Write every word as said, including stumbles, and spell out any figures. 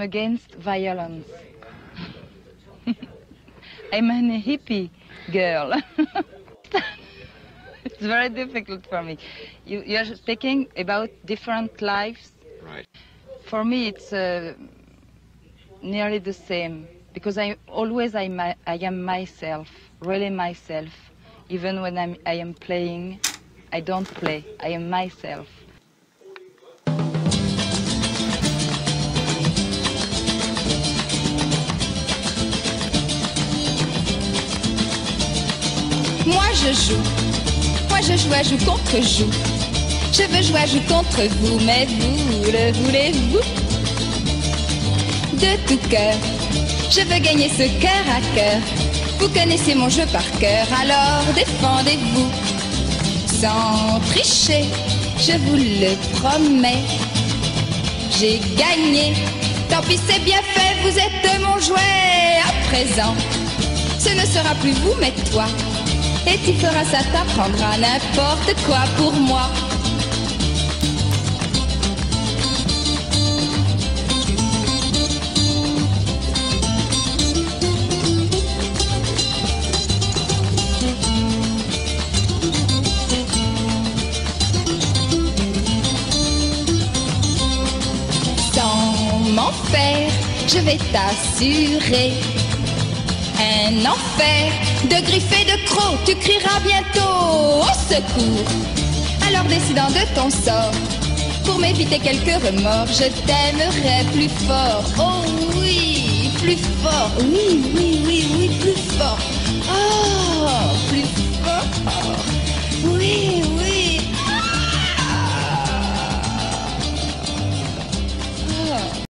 against violence. I'm a hippie girl. It's very difficult for me. You, you're speaking about different lives. Right. For me, it's uh, nearly the same, because I always I, I am myself, really myself. Even when I'm, I am playing, I don't play, I am myself. Moi je joue, moi je joue à joue contre joue. Je veux jouer à joue contre vous, mais vous le voulez-vous? De tout cœur, je veux gagner ce cœur à cœur. Vous connaissez mon jeu par cœur, alors défendez-vous. Sans tricher, je vous le promets. J'ai gagné, tant pis c'est bien fait, vous êtes mon jouet. À présent, ce ne sera plus vous mais toi. Et tu feras ça, t'apprendras n'importe quoi pour moi. Sans m'en faire, je vais t'assurer un enfer de griffes et de crocs, tu crieras bientôt au secours. Alors décidant de ton sort, pour m'éviter quelques remords, je t'aimerai plus fort. Oh oui, plus fort, oui, oui, oui, oui, plus fort. Oh, plus fort, oui, oui.